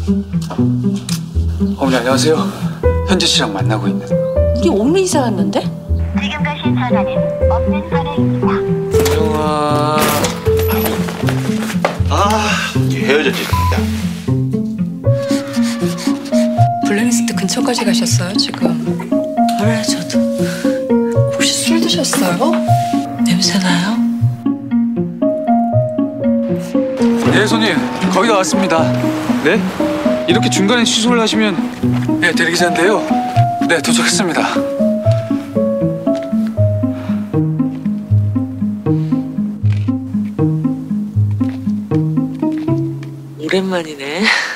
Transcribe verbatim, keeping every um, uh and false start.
어머니 안녕하세요. 현지 씨랑 만나고 있는. 우리 오민이사 왔는데? 지금 가신 전화는 없는 번호입니다. 영아. 아, 헤어졌지. 블랙리스트 근처까지 가셨어요, 지금? 알아요, 저도. 혹시 술 드셨어요? 냄새 나요? 네, 손님. 거의 다 왔습니다. 네? 이렇게 중간에 취소를 하시면 네, 대리기사인데요. 네, 도착했습니다. 오랜만이네.